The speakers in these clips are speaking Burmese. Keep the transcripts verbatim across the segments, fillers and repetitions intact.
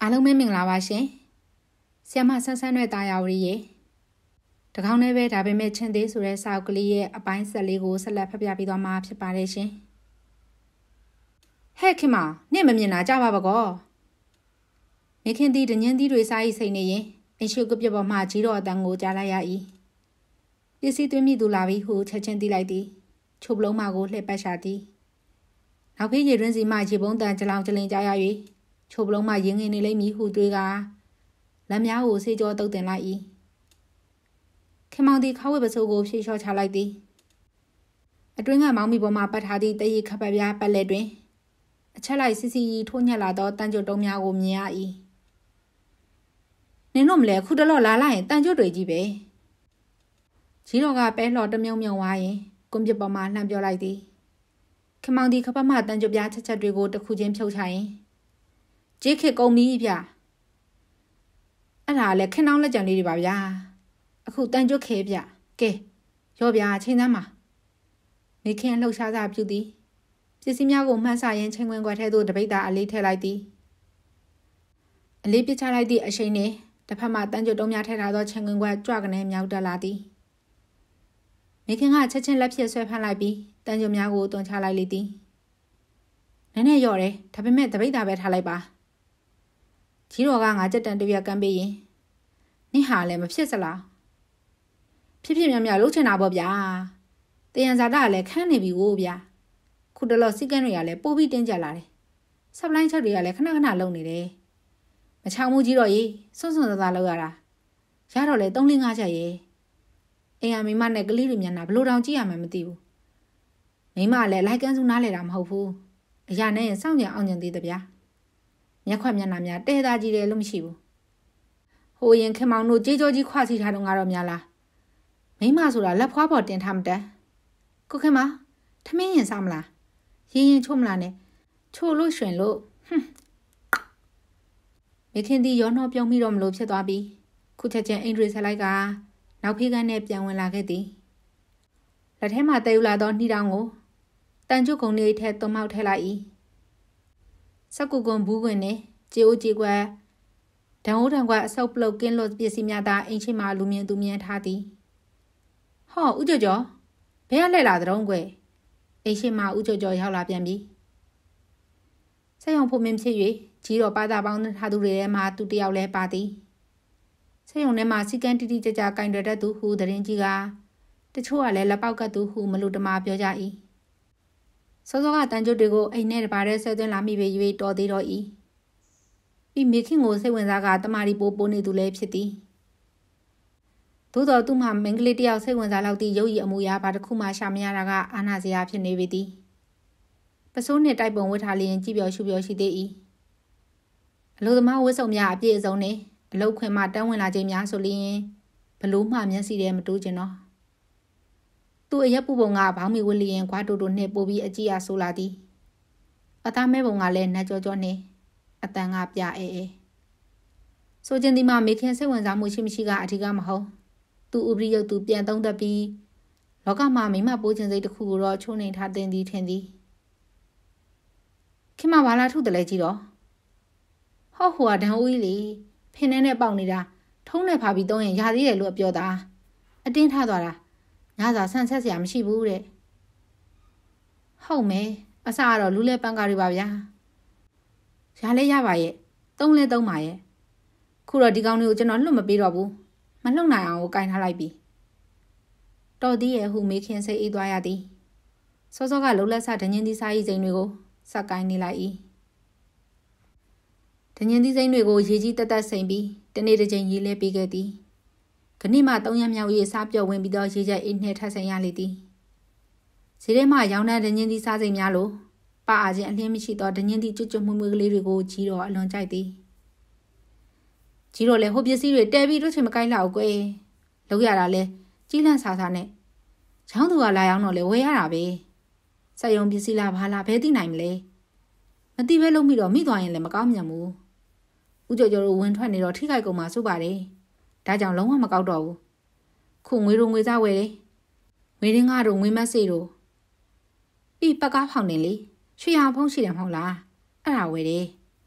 အားလုံးပဲမင်္ဂလာပါရှင်။ဆီယမဆန်းဆန်းနဲ့တာယာဝရီရဲ့တကောင်းနဲ့ပဲဒါပေမဲ့ချင်းသေးဆိုတဲ့စာအုပ်ကလေးရဲ့အပိုင်းဆက်လေးကိုဆက်လက်ဖတ်ပြပေးသွားမှာဖြစ်ပါတယ်ရှင်။ဟဲ့ခင်မနင့်မမြင်တာကြပါပါကော။မိခင်တီတညင်းသီးတွေစားဤစိတ်နေရင်အရှိုကပြပေါ်မှကြီးတော်အတန်ကိုကြားလိုက်ရ၏။ပစ္စည်းသွင်းမိသူလာပြီးဟုချက်ချင်းသိလိုက်သည်။ချုပ်ပလုံးမကိုလှည့်ပတ်ရှာသည်။နောက်ဖေးရည်တွင်းစီမှရေပုံးတန်ကြလောင်ကြလင်ကြားရ၍ချိုပလုံးမှရင်ငင်နေလိမ့်မည်ဟုတွေးကလက်များကိုဆေးကြောတုပ်တင်လိုက်၏ခင်မောင်သည်ခါဝဲပစိုးကိုဖြေလျှော့ချလိုက်သည်အတွင်းကမောင်မီပေါ်မှပတ်ထားသည့်တရိခပ်ပတ်ပြားပတ်လက်တွင်အချက်လိုက်စီစီထိုးညက်လာသောတန်ကြွတုံးများကိုမြင်ရ၏နင်တို့မလဲခုတလော့လာလိုက်ရင်တန်ကြွတွေကြီးပဲကြီးတော်ကပဲလှော်တမြုံမြုံဝါရင်ကွန်ပျူတာမှာလှမ်းပြောလိုက်သည်ခင်မောင်သည်ခပတ်မှတန်ကြွပြားချက်ချက်တွေကိုတစ်ခုချင်းဖြုတ်ချရင်ကြေးခစ်ကုန်ပြီဗျအဲ့ဒါလည်းခင်းအောင်လက်ကြံလေးတွေပါဗျာအခုတန်ကြွခဲဗျကဲရောဗျာချိန်သမ်းပါမိခင်လှုပ်ရှားစားပြုသည်ပစ္စည်းများကိုမှန်းဆရင်ချိန်ခွင်ခွက်ထဲသို့တပိတ်တာအလေးထည့်လိုက်သည်အလေးပစ်ချလိုက်သည့်အရှိန်နှင့်တစ်ဖက်မှတန်ကြွတုံးများထည့်ထားသောချိန်ခွင်ခွက်ကြွကနေမြောက်တက်လာသည်မိခင်ကချက်ချင်းလက်ဖြစ်ဆွဲဖမ်းလိုက်ပြီးတန်ကြွများကိုတွန်းချလိုက်လေသည်နည်းနည်းရော့တယ်ဒါပေမဲ့တပိတ်တာပဲထားလိုက်ပါကြီးတော်ကငါကြက်တန်တပြက်ကမ်းပေးရင်နင့်ဟာလည်းမဖြစ်စလားဖြစ်ဖြစ်များများလှုပ်ချင်တာပေါ့ဗျာတယံဇာတာကလည်းခန်းနေပြီကိုဗျာခုတလောစီကန်းတွေကလည်းပိုးပြီးတင်းကြလာတယ်ဆပ်လိုင်းချက်တွေကလည်းခဏခဏလုံနေတယ်မချောင်မှုကြီးတော့ရေစွန့်စွန့်သားသားလောက်ရတာရတော့လေသုံးလငါးချက်ရေအိမ်ကမိမနဲ့ကလေးတွေမျက်နှာဘလို့တောင်ကြည့်ရမှမသိဘူးမိမလည်းလိုက်ကန်းစုနားလေတာမဟုတ်ဘူးအရာနဲ့ရင်စောင့်ကြအောင်ကြံသေးတယ်ဗျာမျက်ခွက်မျက်နှာများတဲသားကြီးတယ်လို့မရှိဘူးဟိုရင်ခင်မောင်တို့ကြေးကြောကြီးခွာစီထားတော့ငါတော့များလားမိမဆိုတာလက်ဖွားပေါ်တင်ထားမတတ်ကိုခင်မထမင်းရင်စားမလားရင်ရင်ချို့မလားနဲ့ချို့လို့ရွှင်လို့ဟွန်းမိခင်ဒီရောနှောပြုံးပြီးတော့မလို့ဖြစ်သွားပြီခုချက်ချင်းအင်ဒရီဆက်လိုက်ကနောက်ဖေးကန်းနဲ့ပြန်ဝင်လာခဲ့သည်လက်ထဲမှာတဲယူလာသောနှီးတောင်ကိုတန်ကျုပ်ကုံလေးထဲသွမောက်ထဲလိုက်၏စက်ကူကွန်ဘူးခွင်နဲ့ကြေအိုကြေကွက်ဒံအိုးတံကွက်အဆုပ်ပလုတ်ကင်းလို့ပစ္စည်းများသာအိမ်ရှိမှလူမြင်သူမြင်ထားသည်ဟောဦးကျော်ကျော်ဘယ်ကလှည့်လာတဲ့ကွယ်အိမ်ရှိမှဦးကျော်ကျော်ရောက်လာပြန်ပြီဆက်ရုံဖို့မင်းဖြစ်၍ကြီးတော်ပါတာပေါင်းထားသူတွေထဲမှသူတယောက်လဲပါသည်ဆက်ရုံထဲမှာစီကန်းတီတီကြကြကင်တွယ်တတ်သူဟုသတင်းကြီးကတချို့ကလည်းလက်ပေါက်ကတ်သူဟုမလူတမာပြောကြ၏စောစောကတန်ကြွတွေကိုအိမ်နဲ့တပါးတဲ့ဆွဲသွင်းလာမိပေ၍တော်သေးတော့၏ပြီးမိခင်ကိုစိတ်ဝင်စားကတမာရီပိုးပိုးနေသူလည်းဖြစ်သည်သို့တော်သူ့မှာမင်္ဂလိတယောက်စိတ်ဝင်စားလောက်သည့်ရုပ်ရည်အမူအရာဘာတစ်ခုမှရှာမရတာကအာနာစရာဖြစ်နေပေသည်ပစိုးနှင့်တိုက်ပုံဝတ်ထားလျင်ကြည်ပြော်ရှုပြော်ရှိသေး၏အလိုသမားဝတ်စုံများအပြည့်အစုံနှင့်အလုတ်ခွင်မှတန်းဝင်လာခြင်းများဆိုလျင်ဘလို့မှမျက်စိထဲမတိုးကျင်တော့သူအရက်ပူပုံကဘောင်းမီဝစ်လျင်ကွာတိုတိုနှင့်ပို့ပြီးအကြည့်အဆိုးလာသည်အသားမဲပုံကလည်းနှက်ကြောကြောနှင့်အတန်ကပြအဲအဲဆိုခြင်းဒီမှာမိခင်စိတ်ဝင်စားမှုရှိမရှိကအထူးကမဟုတ်သူဥပရိယုတ်သူပြန်သုံးသပ်ပြီးလောကမှာမိမပိုးခြင်းစိတ်တစ်ခုကိုတော့ချိုးနှိမ်ထားတင်သည်ထင်သည်ခင်မဘာလာထုတယ်လဲကြည့်တော့ဟောဟိုကဒံဦးကြီးလေဖင်းနဲ့ပေါက်နေတာထုံးနဲ့ဖာပြီးသုံးရင်ရသေးတယ်လို့ပြောတာအတင်းထားသွားတာညစာဆန့်ဆက်စရာမရှိဘူးတဲ့ဟုတ်မယ်အစကတော့လူလဲပန်းကားတွေပါဗျာရလဲရပါရဲ့သုံးလဲသုံးပါရဲ့ခုတော့ဒီကောင်တွေကိုကျွန်တော်လွတ်မပေးတော့ဘူးမလှုပ်နိုင်အောင်ကိုကင်ထားလိုက်ပြီတော်သေးရဲ့ဟုမေခင်စိတ်အေးသွားရသည်စောစောကလှုပ်လက်ဆဒညင်းသီးစားရည်စိန်တွေကိုစက်ကင်နေလိုက်၏ဒညင်းသီးစိန်တွေကိုရေကြီးတက်တက်စိန်ပြီးတနေ့တစ်ချိန်ရေလဲပေးခဲ့သည်ခဏမှသုံးရမြောက်ရေးစားပြော့ဝင်ပြီးတော့ရေချက်အိတ်နဲ့ထပ်ဆိုင်ရလေသည်ဈေးထဲမှာရောင်းတဲ့ဒညင်းသီးစားစိမ်များလို့ပါအားချင်းအလင်းမရှိတော့ဒညင်းသီးကျွတ်ကျွတ်မှုမှုကလေးတွေကိုကြီးတော့အလွန်ကြိုက်သည်ကြီးတော့လေဟိုပစ္စည်းတွေတဲပြီးတို့ချင်မကိုက်လောက်ကွယ်လောက်ရတာလဲကြီးလန့်ဆာဆာနဲ့ချောင်းသူကလာရောက်တော့လေဝယ်ရတာပဲစက်ရုံပစ္စည်းလားဘာလားဘယ်သိနိုင်မလဲမသိပဲလုံးပြီးတော့မိသွားရင်လည်းမကောင်းမြတ်ဘူးဦးကျော်ကျော်တို့ဝင်ထွက်နေတော့ထိခိုက်ကုန်မှာစိုးပါတယ်ဒါကြောင့်လုံးဝမကောက်တော့ဘူးခုငွေတို့ငွေစားဝယ်တယ်ငွေရင်းကားတို့ငွေမက်စေးတို့ပြီးပကားဖောင်နေလေရွှေအောင်ဖုံးရှိတယ်မဟုတ်လားအဲ့ဒါဝယ်တယ်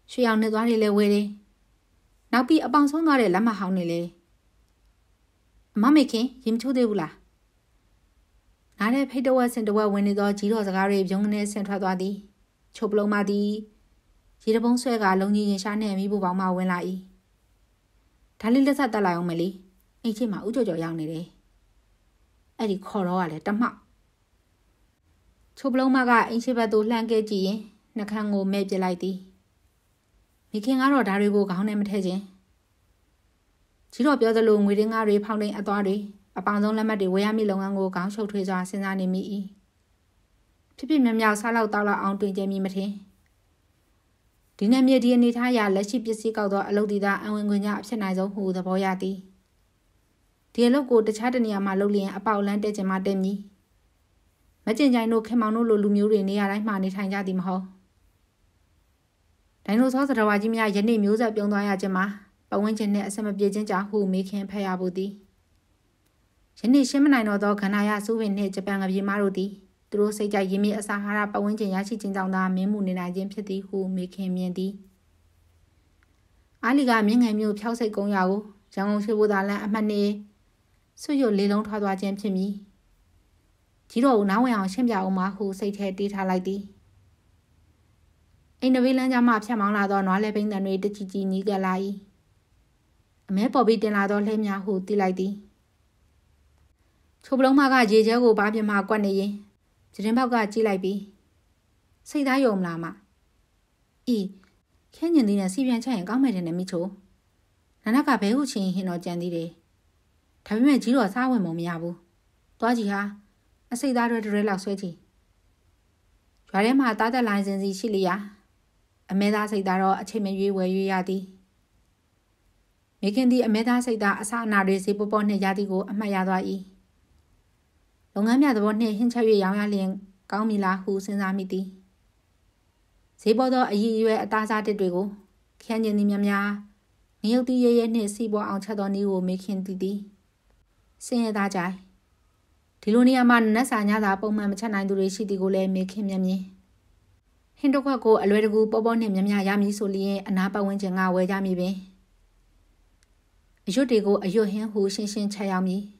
ရွှေရောင်နှစ်သွားတွေလည်းဝဲတယ်နောက်ပြီးအပေါင်ဆုံးသွားတဲ့လက်မဟောင်းတွေလေအမမေခင်ရင်မချိုးသေးဘူးလားနားတဲ့ဖိတ်တဝက်စင်တဝက်ဝင်နေသောကြီးတော်စကားတွေပြုံးကနေဆင်ထွက်သွားသည်ချိုပလုံးမသည်ရေတပုံးဆွဲကလုံကြီးရင်ရှားနဲ့မိဖို့ပေါင်းမှဝင်လာ၏ဒါလေးလက်ဆက်တက်လိုက်အောင်မလေးအိမ်ချိမှာဥကြော်ကြော်ရောက်နေတယ်အဲ့ဒီခေါ်တော့ကလည်းတမောက်ချိုပလုံးမကအိမ်ချိဘက်သို့လှမ်းခဲ့ကြည့်ရင်နှခမ်းကိုမဲ့ပြလိုက်သည်မိခင်ကတော့ဓာတွေကိုခေါင်းနဲ့မထည့်ခြင်းကြီးတော်ပြောသလိုငွေတင်းကားတွေဖောင်းတိန်အသွားတွေအပေါင်ဆုံးလက်မှတ်တွေဝယ်ရမည့်လုပ်ငန်းကိုခေါင်းရှုပ်ထွေးစွာစဉ်းစားနေမိ၏ဖြစ်ဖြစ်မြောင်မြောင်စားလောက်တောက်လောက်အောင်တွင်ကျမိမထင်ဒီနေ့မြေဒီအနေထားရလက်ရှိပစ္စည်းကောက်သောအလုပ်ဒီသားအဝင်ခွင့်ကြအဖြစ်နိုင်ဆုံးဟုသဘောရသည်ဒီအလုပ်ကိုတခြားတနေရာမှာလုပ်လျင်အပေါက်လန်းတဲ့ကျင်မှတက်မည်မကျင်ကြိုင်တို့ခင်မောင်တို့လိုလူမျိုးတွေနေရာတိုင်းမှာနေထိုင်ကြသည်မဟုတ်ဒိုင်နိုဆောသတ္တဝါကြီးများယနေ့မျိုးဆက်ပြုံးသွားရခြင်းမှာပဝန်းကျင်နှင့်အဆက်မပြေခြင်းကြောင့်ဟုမေခင်ဖက်ရဘူးသည်ယနေ့ရှင်းမနိုင်တော့သောခန္ဓာရစုဝင်နှင့်ဂျပန်ကပြေမတို့သည်သူတို့စိတ်ကြိုက်ရင်းမြစ်အစာဟာရပဝန်းကျင်ရရှိခြင်းကြောင့်သာမင်းမှုနေနိုင်ခြင်းဖြစ်သည်ဟုမေခင်မြင်သည်အားလီကမြင့်ငယ်မျိုးဖြောက်စိတ်ကုန်းရကိုရန်ကုန်ရှိဖို့သာလန်အမှတ်နေဆွရွလေးလုံးထွားသွားခြင်းဖြစ်မည်ကြီးတော်ကိုနားဝင်အောင်ရှင်းပြအောင်မဟုစိတ်ထဲတီးထားလိုက်သည်အိမ်နဘေးလမ်းကြားမှဖြတ်မောင်းလာသောနွားလဲပိန်းတန်တွေတကြည်ကြည်နီးကပ်လာ၏အမဲပေါ်ပြီးတင်လာသောလှဲများဟုတီးလိုက်သည်ချိုပလုံးမကရေချဲကိုဘားပြမကွက်နေရင်ကျရင်ပေါက်ကကြည့်လိုက်ပြီးစိတ်သားယုံမလားမအေးခဲညင်သေးနဲ့စီပြန်ချက်ရင်ကောင်းမယ်တဲ့နဲ့မိချိုနာနာကဘဲဟုချင်းဟင်းတော့ကြံသေးတယ်ဒါပေမဲ့ကြီးတော်စားဝင်မမရဘူးသွားကြည့်ဟာအစိတ်သားတွေတရဲလောက်ဆွဲကြည့်ရွာထဲမှာတားတက်လိုင်းစင်စီရှိလျာအမဲသားစိတ်သားတော့အချိန်မရွေးဝယ်ရွေးရသည်မိခင်သည်အမဲသားစိတ်သားအစအနာတွေစေပေါ်ပေါ်နှင့်ရသည်ကိုအမှတ်ရသွား၏လုပ်ငန်းများသဘောနှင့်ဟင်းချက်၍ရောင်းရလျင်ကောင်းမည်လားဟုစဉ်းစားမိသည်ဈေးပေါ်သောအည်ရွယ်အသားစားတစ်တွေကိုခရမ်းကျင်သည်များများငရုတ်တီးရဲရဲနှင့်စီးပေါ်အောင်ချက်သောနည်းကိုမေခင်သည်သည်စင်ရသားကြိုင်ဒီလိုနေရာမှာနတ်စာညသာပုံမှန်မချက်နိုင်သူတွေရှိသည်ကိုလည်းမေခင်မြင်မြင်ဟင်းတစ်ခွက်ကိုအလွယ်တကူပေါ်ပေါ်နှင့်များများရမည်ဆိုလျင်အနာပတ်ဝန်းကျင်ကဝယ်ကြမည်ပင်အရွတ်တွေကိုအရွတ်ဟင်းဟုရှင်းရှင်းချက်ရောက်မည်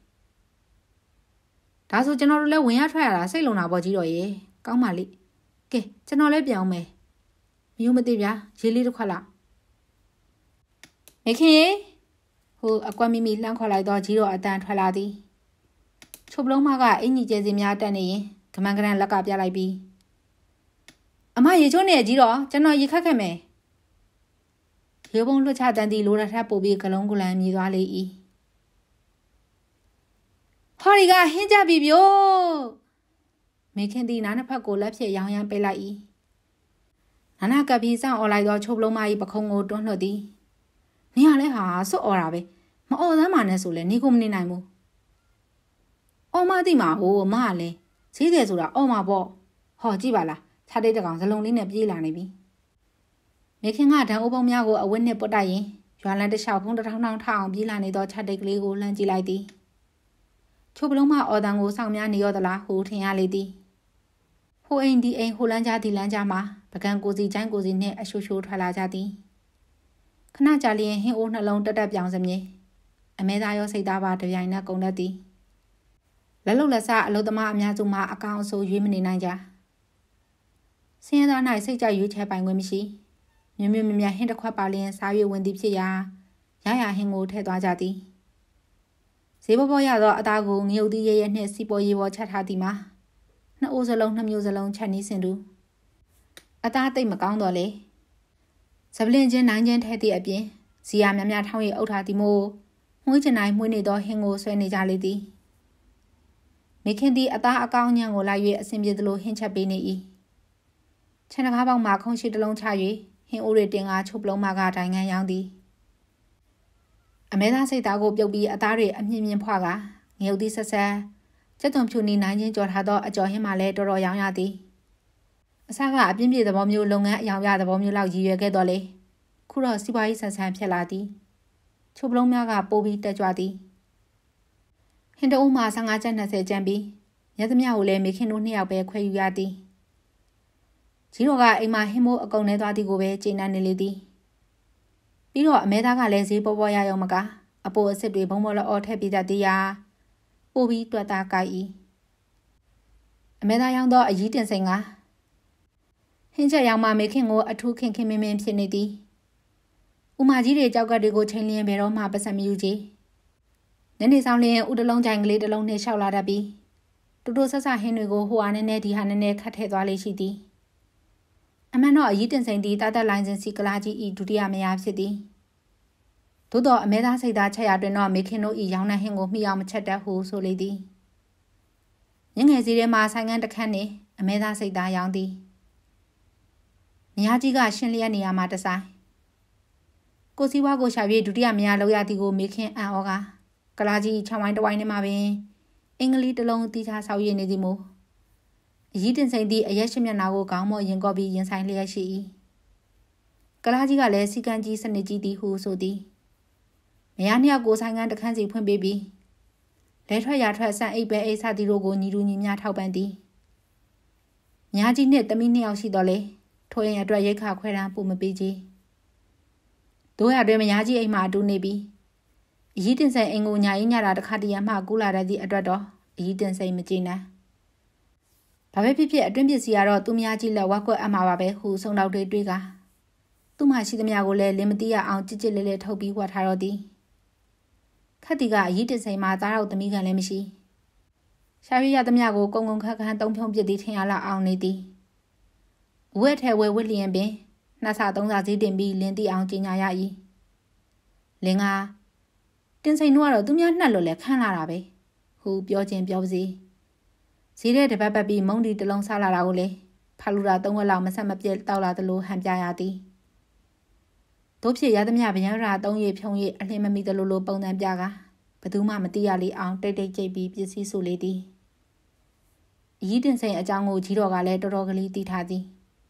ဒါဆိုကျွန်တော်တို့လည်းဝင်ရထွက်ရတာစိတ်လုံတာပေါ့ကြီးတော်ရေကောင်းပါလိကဲကျွန်တော်လည်းပြန်အောင်မယ်မျိုးမသိဗျာရေးလေးတစ်ခွက်လောက်မေခင်ရေဟိုအကွက်မိမိလှမ်းခေါ်လိုက်တော့ကြီးတော်အတန်ထွက်လာသည်ချုပ်ပလုံးမကအင်ကြီးကျဲစီများတက်နေရင်ကမန်ကရန်လက်ကပြလိုက်ပြီးအမရေချိုးနေကြီးတော့ကျွန်တော်ရေခတ်ခဲ့မယ်ရေပုံလွှတ်ချတန်တီလိုရထပ်ပို့ပြီးကလုံးကလန်မြည်သွားလေ၏ဟော်ရီကဟင်းကြပြီဗျို့မေခင်သည်နားနှစ်ဖက်ကိုလက်ဖြင့်ရောင်ရမ်းပိတ်လိုက်၏နာနာကပ်ပြီးစောင့်អော်လိုက်သောချုပ်ပလုံးမ၏ပခုံးကိုတွန်းလှုပ်သည်နေရလဲဟာစွတ်អော်တာပဲမអော်သမ်းပါနဲ့ဆိုလဲနေကိုမနေနိုင်ဘူးအော်မသိမှာဟိုအမကလည်းဈေးတယ်ဆိုတာအော်မှာပေါ့ဟောကြည့်ပါလားခြားတိတ်တကောင်ဇလုံးလေးနဲ့ပြေးလာနေပြီမေခင်ကဒံအိုးပုံများကိုအဝတ်နှင့်ပုတ်တိုက်ရင်ရွာလန်းတစ်လျှောက်ဖုံးတစ်ထောင်ထောင်ထအောင်ပြေးလာနေသောခြားတိတ်ကလေးကိုလှမ်းကြည့်လိုက်သည်ချိုပလုံးမအော်တန်ကိုစောင့်များနေရောသလားဟုထင်ရလေသည်ဟိုအိမ်ဒီအိမ်ဟိုလန်းကြားဒီလန်းကြားမှာပကံကိုစီချိုင်းကိုစီနှင့်အရှိုးရှိုးထွက်လာကြသည်ခဏကြာလျင်ဟင်းအိုးနှလုံးတက်တက်ပြောင်စမြင်အမဲသားရောစိတ်သားပါတပြိုင်နက်ကုန်တတ်သည်လက်လုံလက်စားအလုသမားအများစုမှအကောင်အဆိုးရွေးမနေနိုင်ကြဆင်းရဲသား၌စိတ်ကြရွေးချယ်ပိုင်ခွင့်မရှိမြမြမြမြဟင်းတစ်ခွက်ပါလျင်စား၍ဝင်သည်ဖြစ်ရာရရဟင်းကိုထည့်သွားကြသည်ဈေးပေါ်ပေါ်ရသောအသားကိုငရုတ်သီးရဲရဲနှင့်စီပေါ်ရီပေါ်ချက်ထားသည်မှာနှစ်အိုးစလုံးနှစ်မျိုးစလုံးချက်နီးစင်တူအသားသိပ်မကောင်းတော့လေစပလင်ချင်းနိုင်ချင်းထဲသည့်အပြင်ဇီယာများများထောင်းရအုပ်ထားသည်မို့မှုချင်နိုင်မှုနေသောဟင်းကိုဆွဲနေကြလေသည်မိခင်သည်အသားအကောင်းညံကိုလိုက်၍အစဉ်ပြေသလိုဟင်းချက်ပေးနေ၏ခြံတကားပေါက်မှခုံရှိတစ်လုံးချ၍ဟင်းအိုးတွေတင်ကားချုပ်ပလုံးမကတိုင်ငန်းရောင်းသည်အမဲသားစိတ်သားကိုပြုတ်ပြီးအသားတွေအမြင့်မြင့်ဖွာကငရုတ်သီးဆက်ဆက်ကျက်သွန်ဖြူနီနိုင်ချင်းကြော်ထားသောအကျော်ဟင်းမှလည်းတော်တော်ရောင်းရသည်အစကအပြင်းပြေသဘောမျိုးလုပ်ငန်းအယောင်ရသဘောမျိုးလောက်ရည်ရွယ်ခဲ့တော့လေခုတော့စီးပွားရေးဆန်ဆန်ဖြစ်လာသည်ချုပ်ပလုံးများကပိုးပြီးတက်ကြွသည်ဟင်းတအုံးမှာဆယ်ငါးကျပ်နှစ်ဆယ်ကျန်ပြီးညသမျှကိုလည်းမိခင်တို့နှစ်ယောက်ပဲခွဲယူရသည်ကြီးတော်ကအိမ်မှာဟင်းမိုးအကုန်နဲ့သွားသည်ကိုပဲကျေနပ်နေလေသည်ပြီးတော့အမဲသားကလည်းဈေးပေါ်ပေါ်ရရုံမကအပိုးအစ်စ်တွေဘုံဘောလောအော်ထည့်ပြီးတတ်သည်ရာပို့ပြီးတွက်သားကြိုက်၏အမဲသားရောင်းသောအကြီးတင်စိန်ကဟင်းချက်ရောင်မှမေခင်ကိုအထူးခင်ခင်မင်းမင်းဖြစ်နေသည်ဥမာကြီးတွေကြောက်ကတ်တွေကိုချိန်လျင်ဘယ်တော့မှပတ်စံမယူကြညနေဆောင်လျင်ဥတလုံးကြိုင်ကလေးတစ်လုံးနဲ့ရှောက်လာတတ်ပြီးတူတူဆဆဟင်းတွေကိုဟိုအားနဲ့နဲ့ဒီဟာနဲ့နဲ့ခတ်ထည့်သွားလေးရှိသည်အမှန်တော့အကြီးတင်စိန်သည်တာတက်လိုင်းစင်စီကလာကြီးဤဒုတိယမယားဖြစ်သည်သို့တော့အမဲသားစိတ်သားချက်ရတွင်တော့မေခင်တို့ဤရောင်းနှံဟင်းကိုမိအောင်မချက်တတ်ဟုဆိုလေသည်ညငယ်စီထဲမှာဆိုင်ငန်းတစ်ခန်းနှင့်အမဲသားစိတ်သားရောင်းသည်မယားကြီးကရှင်းလျက်နေရာမှာတဆိုင်ကိုစီဝါကိုရှာ၍ဒုတိယမယားလောက်ရသည်ကိုမေခင်အံ့ဩကကလာကြီးချောင်းဝိုင်းတစ်ဝိုင်းထဲမှာပင်အင်္ဂလိပ်တစ်လုံးတီးခြားဆောက်ရည်နေသည်မို့အကြီးတင်စိန်သည့်အရက်ရှိမျက်နှာကိုခေါင်းမော့ရင်ကော့ပြီးရင်ဆိုင်လျက်ရှိ၏ကလာကြီးကလည်းစီကံကြီးစနစ်ကြီးသည်ဟုဆိုသည်မယားနှစ်ယောက်ကိုဆိုင်ကန်းတစ်ခန်းစီဖွင့်ပေးပြီးလဲထွက်ရထွက်ဆန်အိပ်ပဲအိပ်စသည်တို့ကိုညီတူညီမျှထောက်ပံ့သည်မယားကြီးနှင့်သမီးနှစ်ယောက်ရှိတော့လေထိုအိမ်အတွက်ရိတ်ခါခွဲတန်းပို့မပေးကြီးတို့ရတွင်မယားကြီးအိမ်မှာအတူနေပြီးအကြီးတင်စိန်အိမ်ကိုညာရင်ညတာတစ်ခါတည်းမှကူးလာတဲ့သည့်အတွက်တော့အကြီးတင်စိန်မကြည်နံဘာပဲဖြစ်ဖြစ်အတွင်းပစ္စည်းကတော့သူမယားကြီးလက်ဝက်ကွက်အမှားပါပဲဟုဆုံးတော့တွေတွေးကသူ့မှာရှိသမျှကိုလည်းလင်းမသိရအောင်ကြစ်ကြစ်လေးလေးထုတ်ပြီးဝတ်ထားတော့သည်ခက်တီကအရေးတင်စိန်မှာသားတော်သမီးကန်လည်းမရှိရှာရရသမျှကိုကုံကုံခက်ခန်းသုံးဖြုံးပစ်သည်ထင်ရလောက်အောင်နေသည်ဝဲထဲဝဲဝစ်လျင်ပင်နှစ်ဆသုံးဆဈေးတင်ပြီးလင်းတိအောင်ကြီးညာရ၏လင်းကတင်စိန်တို့ကတော့သူများနှက်လို့လဲခန်းလာတာပဲဟုပြောခြင်းပြောပါစေဈေးတဲ့တပတ်ပတ်ပြီးမုံဒီတလုံးစားလာတာကိုလေဖာလူတာသုံးဝက်လောက်မဆက်မပြတ်တောက်လာသလိုဟန်ပြရသည်တို့ဖြစ်ရသမျှဗျံရာသုံးရဖြုံရအလင်းမမီသလိုလိုပုံစံပြကဘသူမှမသိရလေအောင်တိတ်တိတ်ကြိတ်ပြီးပစ္စည်းစုလေသည်အကြီးတင်စိန်အကြောင်းကိုကြီးတော်ကလည်းတော်တော်ကလေးသိထားသည်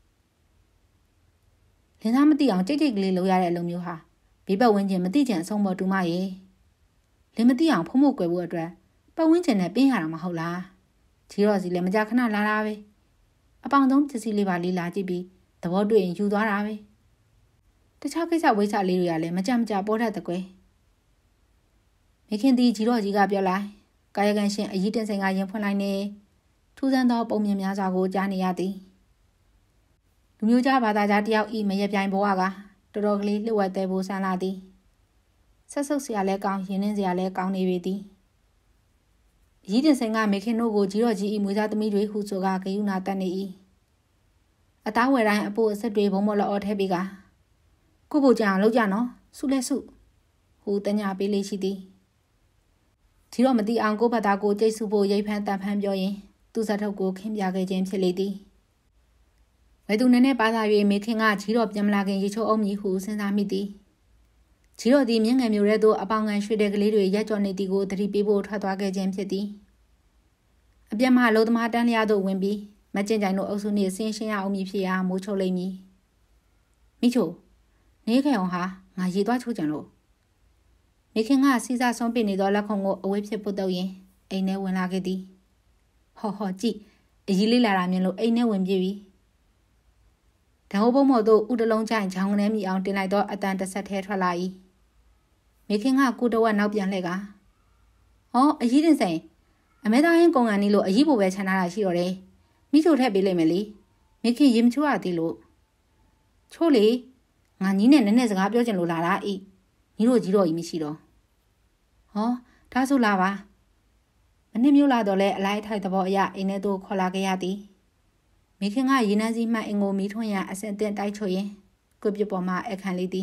လင်းသားမသိအောင်ကြိတ်ကြိတ်ကလေးလုပ်ရတဲ့အလုပ်မျိုးဟာဘေးပတ်ဝန်းကျင်မသိချင်အဆုံးပေါ်တူမရေလင်းမသိအောင်ဖုံးဖို့ကွယ်ဖို့အတွက်ပတ်ဝန်းကျင်နဲ့ပင်းရတာမဟုတ်လားကြီးတော်စီလည်းမကြခဏလာတာပဲအပေါင်ဆုံးပစ္စည်းလေးပါလေးလာကြည့်ပြီးသဘောတွေ့ရင်ယူသွားတာပဲတခြားကိစ္စဝိစ္စလေးတွေကလည်းမကြမကြပေါ်တတ်တဲ့ကွယ်မိခင်တီကြီးတော်ကြီးကပြောလိုက်ကာယကံရှင်အကြီးတင်စိန်ကရင်ဖွင့်လိုက်နေထူးဆန်းသောပုံမြင်များစွာကိုကြားနေရသည်လူမျိုးကြားဘာသာကြားတယောက်ဤမရပြိုင်ဘဝကတော်တော်ကလေးလှုပ်ဝက်သေးဖို့ဆန်းလာသည်ဆက်ဆုပ်စရာလဲကောင်းရင်းနှင်းစရာလဲကောင်းနေပေသည်အကြီးတင်စိန်ကမိခင်တို့ကိုကြီးတော်ကြီးဤမွေးစားသမီးတွေဟုဆိုကဂယုဏတတ်နေ၏အသားဝယ်တိုင်းအပိုးအဆက်တွေဘုံမလော်ထည့်ပြီးကကိုဖို့ကြအောင်လုပ်ကြနော်ဆုလဲဆုဟူတညာပေးလေးရှိသည်ဒီတော့မသိအောင်ကိုဘတ်သားကိုကြိတ်စုဖို့ရိတ်ဖန်းတန်ဖန်းပြောရင်သူ့ဇာတ်ထုတ်ကိုခင်းပြခဲ့ခြင်းဖြစ်လေသည်ဝဲသူနည်းနည်းပါသာ၍မိခင်ကကြီးတော်ပြန်မလာခင်ရေချိုးအောင်မြည်ဟုစဉ်းစားမိသည်ကြီးတော်သည်မြင့်ငယ်မျိုးရဲသို့အပေါင်ငံရွှေတဲ့ကလေးတွေရက်ကြော်နေသည်ကိုသတိပေးဖို့ထွက်သွားခဲ့ခြင်းဖြစ်သည်အပြတ်မှလုံသမားတန်းလျားသို့ဝင်ပြီးမကျင်ကြိုင်တို့အုပ်စုနှင့်ဆင်းရှင်းရအောင်မည်ဖြစ်ရာမိုးချုပ်လိမ့်မည်မိချိုနေခဲ့အောင်ဟာငါရေသွားချိုးကြံလို့မိခင်ကစီးစားဆုံးပစ်နေသောလက်ခုံကိုအဝေးဖြစ်ပုတ်တော့ရင်အိမ်ထဲဝင်လာခဲ့သည်ဟောဟောကြည့်အကြီးလေးလာတာမြင်လို့အိမ်ထဲဝင်ပြေးပြီဓာတ်ဟိုးပုံမော်တို့ဥတလုံးချိုင်ချောင်းကနေမိအောင်တင်လိုက်တော့အတန်တစ်ဆက်ထဲထွက်လာ၏မိခင်ကကိုတဝက်နောက်ပြန်လှည့်ကဟောအကြီးတင်စိန်အမဲသားရင်ကုန်ကန်နီးလို့အကြီးပိုပဲခြံထားတာရှိတော့တယ်မိချိုထည့်ပေးလိုက်မယ်လေမိခင်ရင်မချိုးရသေးလို့ချိုးလေငါညီးနဲ့နည်းနည်းစကားပြောချင်လို့လာတာဤညီတို့ကြီးတော်ကြီးမရှိတော့ဟောဒါဆိုလာပါမနစ်မျိုးလာတော့လဲအလိုက်ထိုက်သဘောအရအိမ်ထဲသို့ခေါ်လာခဲ့ရသည်မိခင်ကရေနန်းစီမှအင်ကိုမီးထွန်းရအစင်တင်တိုက်ချွေရင်ကိုပြပေါ်မှာအခန့်လေးသည်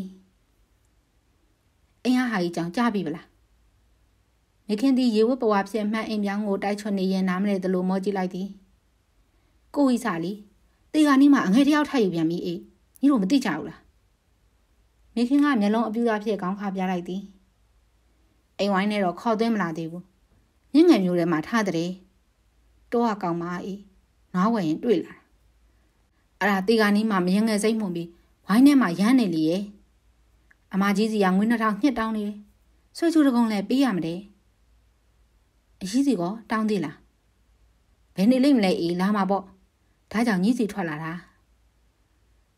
အင်းဟာကြီးကြောင်ကြားပြီဗလားမိခင်သည်ရေဝတ်ပဝါဖြစ်မှန်အိမ်ပြောင်းကိုတိုက်ချွနေရင်နားမလဲသလိုမောကြည့်လိုက်သည်ကိုဝိစာလီတေခါနီးမှာအငယ်တယောက်ထိုက်ယူပြန်ပြီအေးညီတို့မသိကြဘူးလားမိခင်ကမျက်လုံးအပြူသားဖြစ်ခေါင်းခါပြလိုက်သည်အိမ်ဝိုင်းနဲ့တော့ခေါ်သွင်းမလာသေးဘူးညငယ်မျိုးထဲမှာထားတဲ့တော့အကောင်မအေးငါးဝယ်ရင်တွေ့လာအဲ့ဒါတေခါနီးမှာမရငယ်စိတ်မှုန်ပြီးဝိုင်းထဲမှာရမ်းနေလေရဲ့အမကြီးစီကငွေနှစ်ထောင်ညှစ်တောင်းနေတယ်ဆွေချူတကုံလည်းပေးရမတယ်အကြီးစီကတောင်းသေးလားဘယ်နေလိမ့်မလဲအေးလာမှာပေါ့ဒါကြောင့်ညီစီထွက်လာတာ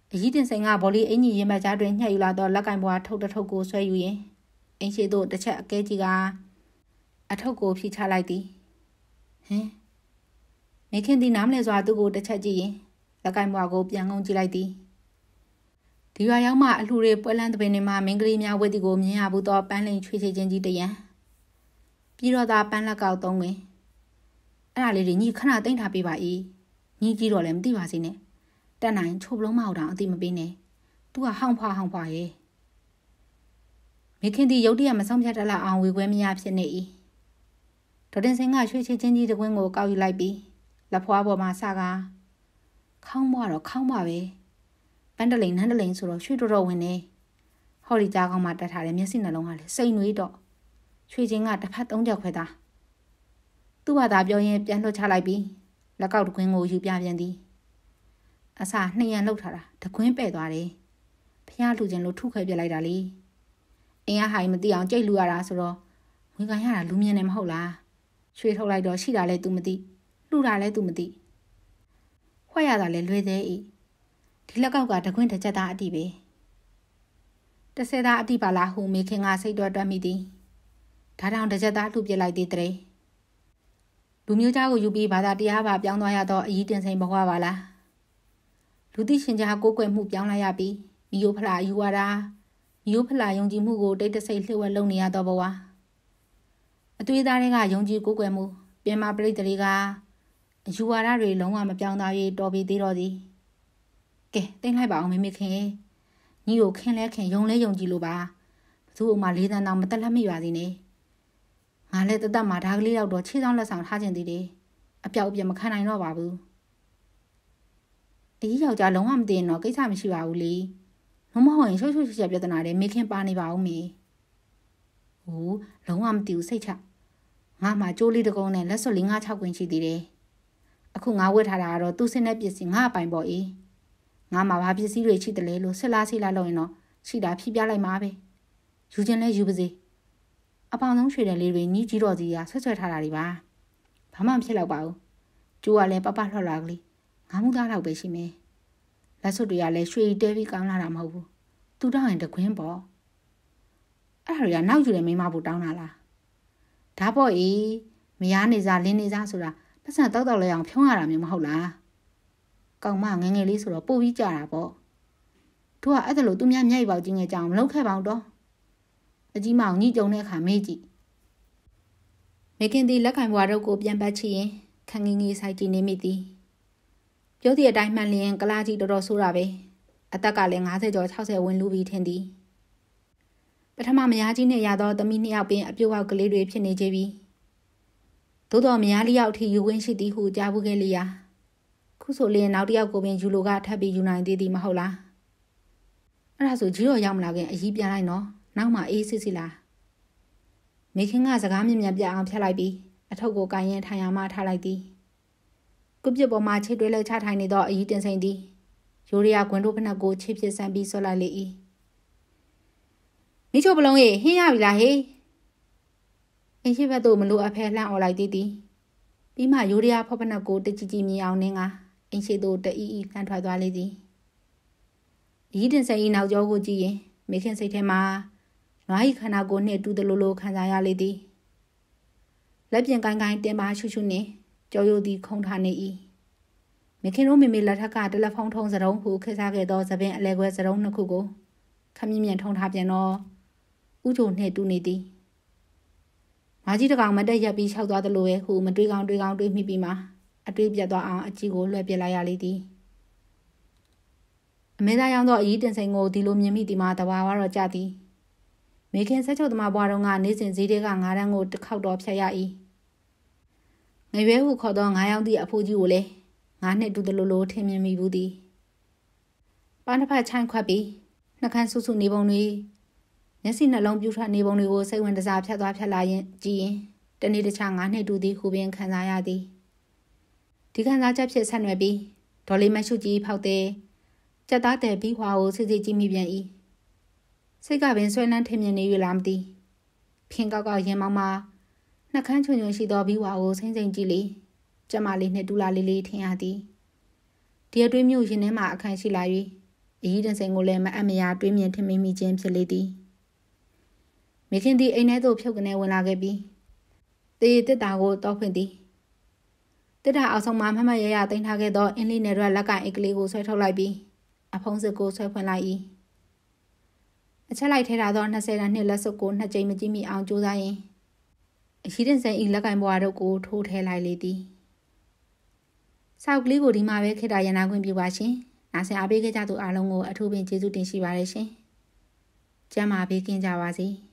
အကြီးတင်စိန်ကဘော်လီအင်ကြီးရင်မကြားတွင်ညှက်ယူလာတော့လက်ကင်ဘွားထုတ်တထုတ်ကိုဆွဲယူရင်အင်းရှိတို့တစ်ချက်အကဲကြီးကအထုတ်ကိုဖြီချလိုက်သည်ဟင်မိခင်သည်နားမလဲစွာသူ့ကိုတစ်ချက်ကြည့်ရင်လက်ကင်ဘွားကိုပြန်ငုံကြည့်လိုက်သည်ဒီရွာရောက်မှအလှူတွေပွဲလန်းတပင်တွေမှာမင်းကလေးများဝတ်သည်ကိုမြင်ရဘူးတော့ပန်းလိန်ချွေချေချင်းကြီးတရံပြီးတော့သာပန်းလက်ကောက်သုံးဝင်အဲ့ဒါလေးတွေညီခဏတိမ့်ထားပေးပါ၏ညီကြီးတော့လည်းမသိပါစေနဲ့တက်နိုင်ချိုးပလုံးမအောင်တောင်အသိမပေးနဲ့သူကဟောင်းဖွာဟောင်းဖွာရဲ့မိခင်သည်ရုတ်တရက်မဆုံးဖြတ်တတ်လောက်အောင်ဝေခွဲမရဖြစ်နေ၏ဒေါ်တင်စင်ကရွှေချေချင်းကြီးတကွင်းကိုကောက်ယူလိုက်ပြီးလက်ဖွားပေါ်မှာစကားခေါင်းမွားတော့ခေါင်းပါပဲပန်းတလိန်နန်းတလိန်ဆိုတော့ရွှေတော်တော်ဝင်နေဟော်ဒီကြားကောင်းမှတက်ထားတဲ့မျက်စိနှလုံးကလည်းစိတ်နွေးတော့ရွှေချင်းကတစ်ဖက်သုံးချက်ခွဲသားသူ့ဘာသာပြောရင်ပြန်လွှတ်ချလိုက်ပြီးလက်ကောက်တကွင်းကိုယူပြပြန်သည်အစာနှစ်ရန်လှုပ်ထားတာတကွင်းပဲ့သွားတယ်ဖျားလှူခြင်းလို့ထုခွဲပြလိုက်တာလေအင်းအားဟိုင်မသိအောင်ကြိတ်လူရတာဆိုတော့ငွေကန်ရတာလူမြင်နေမဟုတ်လားရွှေထုတ်လိုက်တော့ရှိတာလဲ तू မသိလှူတာလဲ तू မသိခွက်ရတာလဲလွယ်သေး၏ဒီလက်ကောက်ကတကွင်းတစ်ချက်သားအတိပဲတစ်ဆယ်သားအတိပါလားဟုမိခင်ကစိတ်တော်တွက်မိသည်ဒါတောင်တစ်ချက်သားလှူပြလိုက်သေးတဲ့လူမျိုးသားကိုယူပြီးဘာသာတရားပါပြောင်းသွားရတော့အကြီးတင်စိန်ဘဝပါလားလူသိရှင်ကြားကိုးကွယ်မှုပြောင်းလိုက်ရပြီးမိယိုဖလာယူရတာမိယိုဖလာယုံကြည်မှုကိုတိတ်တဆိတ်လှည့်ဝက်လုပ်နေရတော့ဘဝအသွေးသားတွေကယုံကြည်ကိုးကွယ်မှုပြင်မာပရိသတ်တွေကယူဝါဒတွေလုံးဝမပြောင်းသားရေးတော်ပြီးသေးတော့သည်ကဲသိမ့်လိုက်ပါအောင်မေမေခင်ညီကိုခင်လဲခင်ယုံလဲယုံကြည်လို့ပါဘသူ့အမလေးတန်းတော့မတက်လက်မိပါသေးနဲ့ငါလည်းတသက်မှာဓာကလေးတော့တော့ခြေဆောင်လက်ဆောင်ထားခြင်းသေးတယ်အပြောက်အပြက်မခံနိုင်တော့ပါဘူးအကြီးယောက်ျားလုံးဝမသိရင်တော့ကိစ္စမရှိပါဘူးလေမမဟုတ်ရင်ရှုပ်ရှုပ်ချက်ပြဿနာတွေမေခင်ပါနေပါဦးမေဟိုလုံးဝမသိဘူးစိတ်ချငါမှကြိုးလေးတကုံးနဲ့လက်စွပ်လေးငါးခြောက်ကွင်းရှိသေးတယ်အခုငါဝတ်ထားတာကတော့သူ့စင်းတဲ့ပစ္စည်းငါအပိုင်ပေါ့အေးငါမှဘာပစ္စည်းတွေရှိတယ်လဲလို့ဆက်လားဆီလားလုပ်ရင်တော့ရှိတာဖြီးပြလိုက်မှာပဲယူခြင်းလဲယူပါစေအပေါင်းဆုံးရွှေတယ်လေးတွေညီးကြီးတော်ကြီးကဆွတ်ဆွဲထားတာတွေပါဘာမှမဖြစ်တော့ပါဘူးကျိုးကလည်းပပလှလှကလေးငါမှုသားတော့ပဲရှိမယ်လက်စွပ်တွေကလည်းရွှေတဲပြီးကောင်းလာတာမဟုတ်ဘူးသူတောင်းရင်တကွင်းပေါ့အဲ့ဒါတွေကနောက်ယူတယ်မိမဖို့တောင်းတာလားဒါပေါ့အေးမယားနေစားလင်းနေစားဆိုတာပတ်စံတောက်တောက်လဲအောင်ဖြုံးရတာမျိုးမဟုတ်လားကောင်မငငယ်လေးဆိုတော့ပို့ပြီးကြတာပေါ့သူကအဲ့ဒါလို့သူများမြိုက်ပေါက်ကြီးငယ်ကြအောင်မလုပ်ခဲ့ပါဘူးတော့အကြီးမအောင်ညှိကြုံတဲ့အခါမေးကြည့်မေခင်သည်လက်ကင်ဘွားတို့ကိုပြန်ပတ်ချရင်ခန်းငင်းငင်းဆိုင်ကြည့်နေမိသည်ပြောသည့်အတိုင်းမှန်လျင်ကလာကြီးတော်တော်ဆိုးတာပဲအသက်ကလည်း၅၀ကျော်၆၀ဝန်းလူပြီးထင်သည်ပထမမယားကြီးနဲ့ရသောသမီးနှစ်ယောက်ပင်အပြုတ်အောက်ကလေးတွေဖြစ်နေကြပြီသို့တော်မယားလေးယောက်ထိယူဝင်းရှိသည်ဟုကြားဘူးခဲ့လျာခုဆိုလျင်နောက်တစ်ယောက်ကိုပင်ယူလိုကထပ်ပြီးယူနိုင်သေးသည်မဟုတ်လားအဲ့ဒါဆိုကြီးတော်ရောက်မလာခင်အကြီးပြန်လိုက်နော်နောက်မှအေးစစ်စစ်လားမိခင်ကစကားမြင်မြန်ပြအောင်ဖြတ်လိုက်ပြီးအထုပ်ကိုကိုင်ရင်ထိုင်ရမှထားလိုက်သည်ကုပြစ်ပေါ်မှာခြေတွဲလဲချထိုင်နေသောအကြီးတင်စိန်သည်ရိုးရရကွန်းတို့ဖနက်ကိုခြေဖြစ်ဆန်းပြီးဆွလိုက်လေ၏မိချိုပလုံးရေဟင်းရပြီလားဟေးအင်းရှိဘက်သို့မလိုအပ်ဖဲလှမ်းអော်လိုက်သေးသည်ပြီးမှရိုးရရဖောက်ဖနက်ကိုတကြည်ကြည်မြင်အောင်နင်းကအင်းရှိသို့တအီးအီးလှမ်းထွက်သွားလေသည်အကြီးတင်စိန်၏နောက်ကျောကိုကြည့်ရင်မိခင်စိတ်ထဲမှာနွားဤခန္ဓာကိုယ်နှင့်တူတလိုလိုခံစားရလေသည်လက်ပြင်ကိုင်းကိုင်းတင်ပါရှုရှုနှင့်ကြောရိုသည်ခုံထားနေ၏မိခင်တို့မိမိလက်ထက်ကတယ်လီဖုန်းထုံးစရုံးဟုခေတ်စားခဲ့သောသပင်အလဲခွဲစရုံးနှစ်ခုကိုခမြင့်မြင့်ထုံထားပြန်တော့ဥချိုနှင့်တူနေသည်မာကြီးတကောင်မတက်ရက်ပြီးခြောက်သွားသလိုပဲဟုမတွေးကောင်းတွေးကောင်းတွေးမိပြီးမှအတွေးပြတ်သွားအောင်အကြီးကိုလွှဲပြလိုက်ရလေသည်အမေသားရောင်းသောအကြီးတင်စိန်ကိုဒီလိုမြင်မိသည်မှာတဘာဝတော့ကြသည်မိခင်ဆက်ချုပ်သမားဘွားတော်ကနေ့စဉ်ဈေးတွေကငါးတန်းကိုတစ်ခေါက်တော့ဖြတ်ရ၏ငရွဲဟုခေါ်သောငါးယောက်သည့်အဖိုးကြီးကိုလည်းငါနှစ်တူတလိုလိုထင်မြင်မိဘူးသည်ပန်းတစ်ဖက်ချိုင်းခွက်ပြီးနှကန်းဆူဆူနေပုံတွေမျက်စိနှလုံးပြူထွက်နေပုံတွေကိုစိတ်ဝင်စားဖြတ်သွားဖြတ်လာရင်ကြည်ရင်တနေ့တခြားငါနှစ်တူသည်ဟူပင်ခံစားရသည်ဒီခံစားချက်ဖြစ်ဆက်နွယ်ပြီးဒေါ်လေးမရှုကြီးဖောက်တဲ့ကြက်သားတဲ့ပြီးဟွာကိုစစ်စစ်ကြည့်မိပြန်၏စိတ်ကပင်ဆွဲလန်းထင်မြင်နေ၍လားမသိဖင်ကောက်ကောက်ရင်မောင်းမှာနှကန်းချွန်ချွန်ရှိသောပြီးဟွာကိုစိမ့်စိမ့်ကြည့်လေကျမလေးနှင့်တူလာလေးလေးထင်ရသည်ဒီအတွင်းမျိုးရင်ထဲမှာအခန့်ရှိလာ၍အေးတန်စင်ကိုလည်းမအပ်မရတွေးမြင်ထင်မိမိခြင်းဖြစ်လေသည်မိခင်သည်အိမ်ထဲသို့ဖြုတ်ကနေဝင်လာခဲ့ပြီးတေးတစ်တာကိုတောက်ဖွင့်သည်တစ်တာအောက်ဆုံးမှာမမရရတင်ထားခဲ့သောအင်းလေးနယ်ရွက်လက်ကအိတ်ကလေးကိုဆွဲထုတ်လိုက်ပြီးအဖုံးစစ်ကိုဆွဲဖွင့်လိုက်၏အချက်လိုက်ထဲထားသောနှစ်ဆယ်တန်းနှစ်လက်စွပ်ကိုနှစ်ကြိမ်မကြည့်မိအောင်ကြိုးစားရင်းအရှိတင်စင်ဤလက်ကင်ဘွားတို့ကိုထိုးထဲလိုက်လေသည်စောက်ကလေးကိုဒီမှာပဲခေတ္တရနာခွင့်ပြုပါရှင်နာဆင်အားပေးခဲ့ကြသူအားလုံးကိုအထူးပင်ကျေးဇူးတင်ရှိပါတယ်ရှင်ကျမ်းမာပေးကင်းကြပါစေ